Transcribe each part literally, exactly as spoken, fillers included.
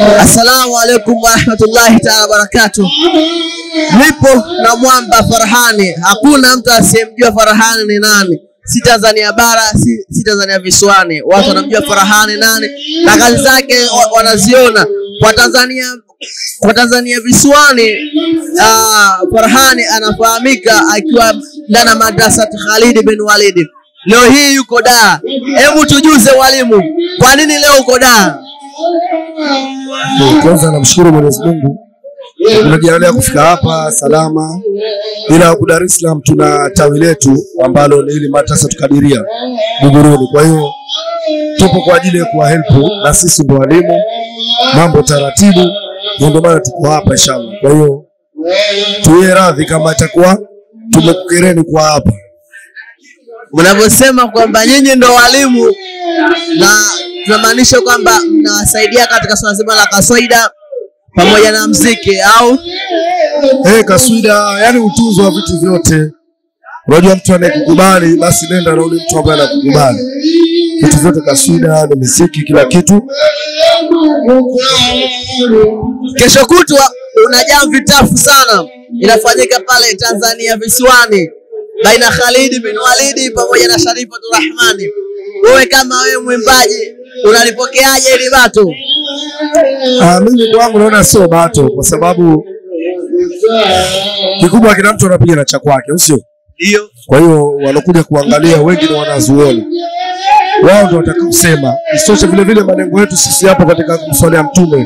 Assalamu alaikum warahmatullahi ta'ala barakatuh. Nipo na mwamba Farhani. Hakuna mtu asiyemjua Farhani ni nani. Si Tanzania bara, si, si Tanzania visiwani. Watu wanamjua Farhani nani na kazi zake wanaziona. Kwa Tanzania kwa Tanzania visiwani, uh, Farhani anafahamika akiwa ndani ya madrasa Khalid bin Walid. Leo hii yuko Dar. Hebu tujuze walimu, kwa nini leo uko Dar? Kwanza namshukuru Mwenyezi Mungu tunajiandaa kufika hapa salama. Ila huko Dar es Salaam tuna tawi letu ambalo ni ile madrasa tukadiria Buguruni. Kwa hiyo tupo kwa ajili ya kuwa help, na sisi ndio walimu, mambo taratibu, ndio maana tuko hapa inshallah. Kwa hiyo tuwe radhi kama itakuwa tumekukereni kwa hapa. Mnaposema kwamba nyinyi ndio walimu, na tunamaanisha kwamba mnawasaidia katika swala zima la kaswida pamoja na muziki au eh, kaswida, yani utunzo wa vitu vyote. Unajua mtu anayekukubali basi nenda na ule mtu ambaye anakukubali. Vitu vyote, kaswida na muziki, kila kitu. Kesho kutwa unajaa vitafu sana inafanyika pale Tanzania visiwani baina Khalid bin Walid pamoja na Sharifatu Rahmani. Wewe kama wewe mwimbaji unalipokeaje ile bato? Ah, mimi kwangu naona sio bato, kwa sababu kikubwa kila mtu anapiga na cha kwake, usio? Ndio. Kwa hiyo walokuja kuangalia wengi ni wanazuoni. Wao ndio watakaosema. Isitoshe vile vile malengo yetu sisi hapa katika kumswalia Mtume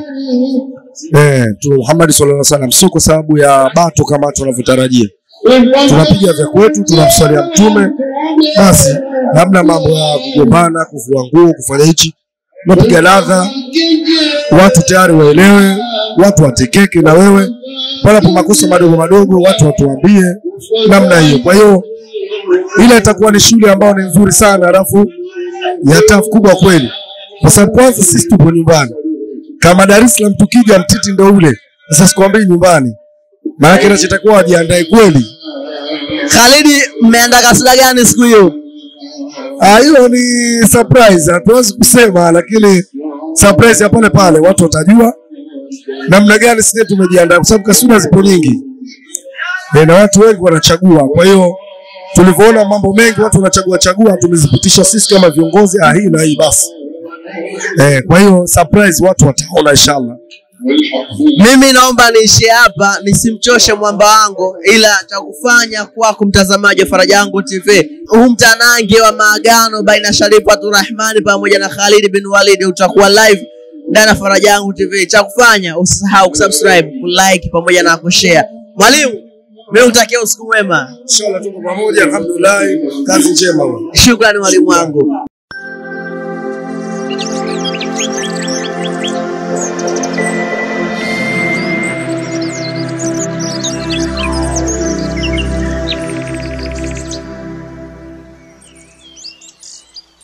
eh tu Muhammad sallallahu alaihi wasallam, sio kwa sababu ya bato kama tunavyotarajia. Tunapiga vya kwetu, tunamswalia Mtume, basi labda mambo ya kugombana, kuvua nguo, kufanya hichi, tunapiga ladha, watu tayari waelewe, watu watekeke na wewe. Pale makosa madogo madogo watu watuambie namna hiyo. Kwa hiyo ile itakuwa ni shule ambayo ni nzuri sana, alafu ya tafu kubwa kweli. Kwa sababu kwanza sisi tupo nyumbani. Kama Dar es Salaam tukija mtiti ndio ule. Sasa sikwambii nyumbani. Maana kile chitakuwa wajiandae kweli. Khalid, mmeandaa kasida gani siku hiyo? Ah, hiyo ni surprise. Hatuwezi kusema, lakini surprise ya pale pale watu watajua namna gani sisi tumejiandaa, kwa sababu kasida zipo nyingi. E, na watu wengi wanachagua. Kwa hiyo tulivyoona mambo mengi watu wanachagua chagua, tumezipitisha sisi kama viongozi, ah hii na hii basi. Eh, kwa hiyo surprise watu wataona inshallah. Mimi naomba niishie hapa, nisimchoshe mwamba wangu, ila cha kufanya kwako mtazamaji wa Faraja Yangu T V, huu mtanange wa maagano baina Sharifatu Rahmani pamoja na Khalid bin Walid utakuwa live ndani ya Faraja Yangu T V. Cha kufanya usisahau kusubscribe, kulike pamoja na kushare. Mwalimu, mimi utakia usiku mwema. Inshallah tuko pamoja, alhamdulillah, kazi njema. Shukrani mwalimu wangu. Thank you.